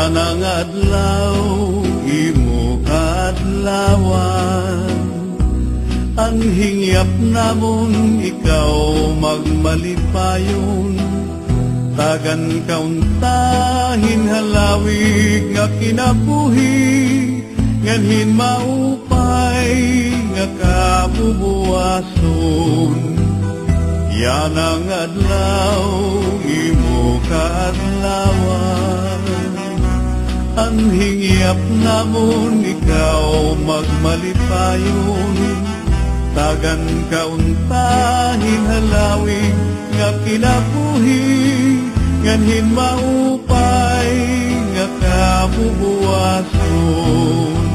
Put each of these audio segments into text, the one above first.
Yan ang adlaw imo kaadlawan, ang hingyap namon ikaw magmalipayon. Tagan kauntahin halawig nga kinabuhi, nganhin maupay nga kabubuwason. Yan ang adlaw imo kaadlawan, ang hingyap namon ikaw magmalipayon. Tagan kauntahin halawig nga kinabuhi, nganhin maupay nga kabubuwason.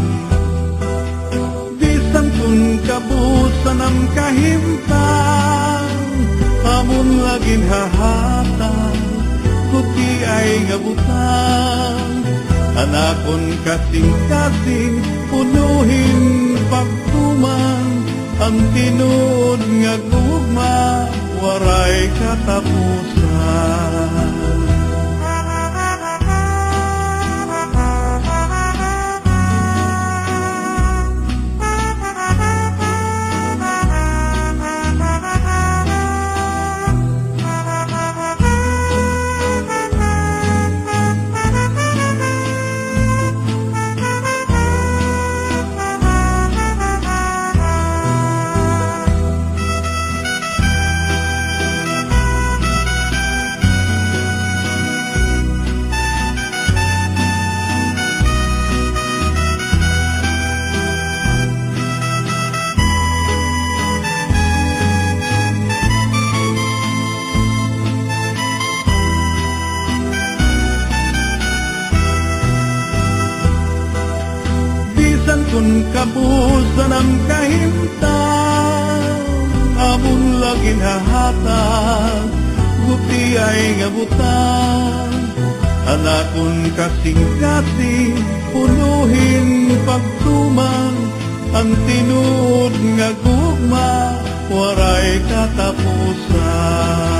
Bisan kun kabusan ang kahimtang, amon laging hahatang, kuti ay nga butang. Anakon kasing-kasing, punuhin pagtuman, ang tinuod nga gugma, waray katapusan. Kung kabusan ang kahimtang, amon laging hahatag, buti ay nga butang. Anakon kasing-kasing, punuhin pagtuman, ang tinuod nga gugma, waray katapusan.